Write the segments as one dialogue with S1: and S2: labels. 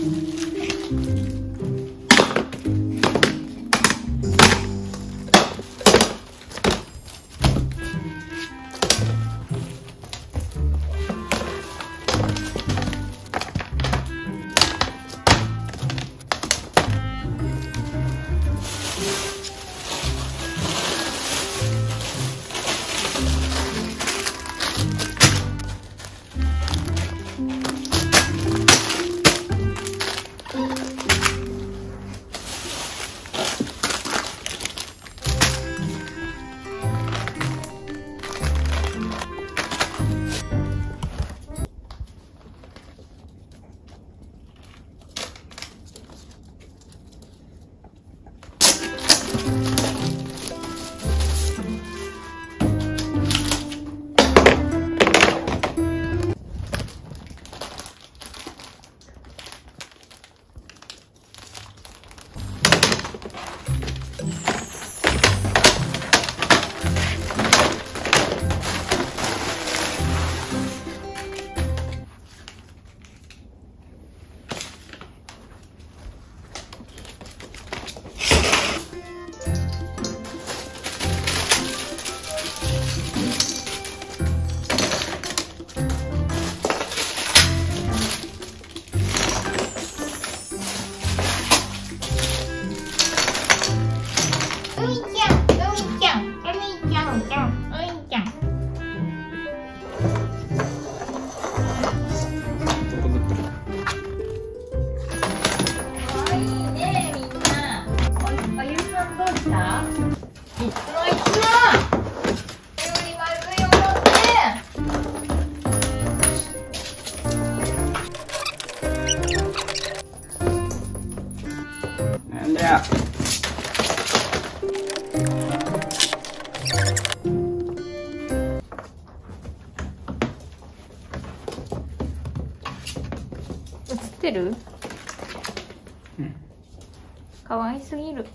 S1: 映ってる？うん。かわいすぎる。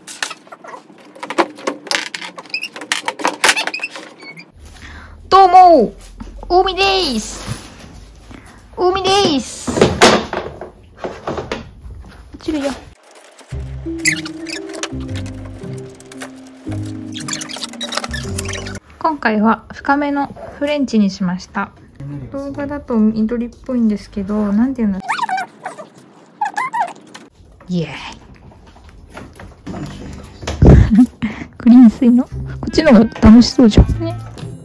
S1: どうも、海です。海です。落ちるよ。今回は深めのフレンチにしました。動画だと緑っぽいんですけど、なんていうの？イエーイ。クリーン水のこっちの方が楽しそうじゃんね。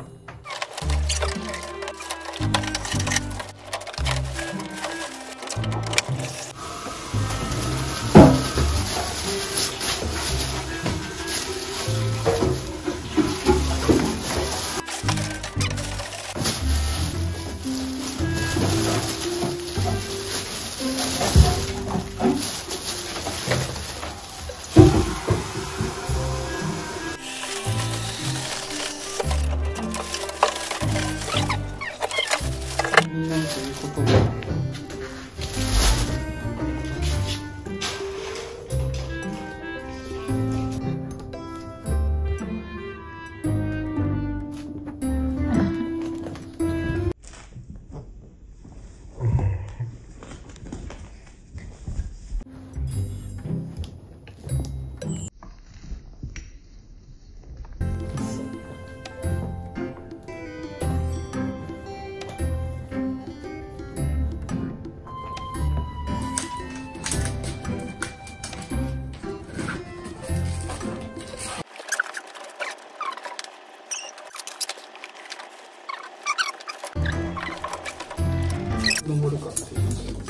S1: 登るかっていう。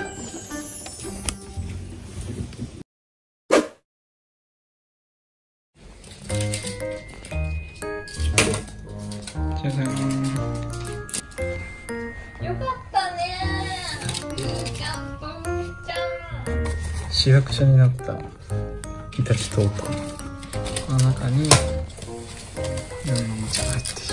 S1: じゃじゃーん。よかったねー。ちゃんとみーちゃん。市役所になった日立とうとうの中にいろんなおもちゃが入っている。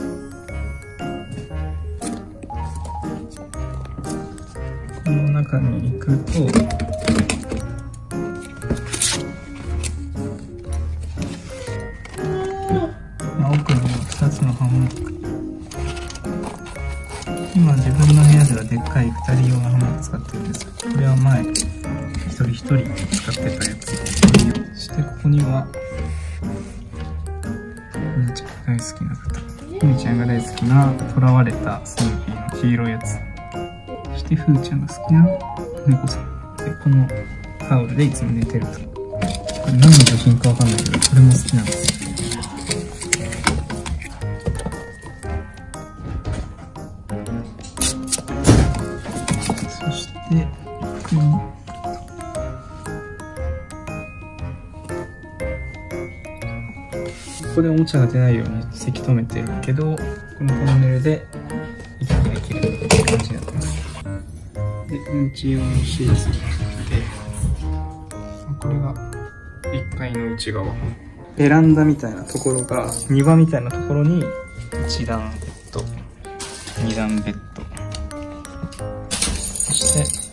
S1: この中にに行くと、奥に2つのハンモック。今自分の部屋ではでっかい2人用のハンモック使ってるんですが、これは前一人一人使ってたやつ。そしてここにはふみちゃんが大好きな方、ふみちゃんが大好きな囚われたスヌーピーの黄色いやつ、そしてふーちゃんが好きな猫さんで、このタオルでいつも寝てると。これ何の部品かわかんないけど、これも好きなんですよ。そしてここでおもちゃが出ないようにせき止めてるけど、このトンネルで行き来できる感じになってます。で、うんち用のシーツがあって、これが1階の内側。ベランダみたいなところが、庭みたいなところに1段ベッド、2段ベッド。そして、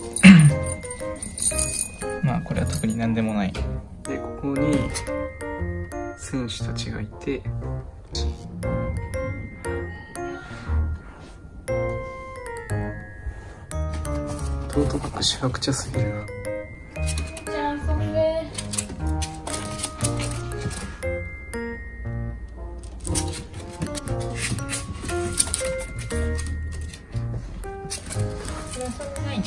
S1: まあこれは特に何でもない。で、ここに選手たちがいて、トートバッグしわくちゃすぎるな。
S2: じゃあ遊んで。遊んでない。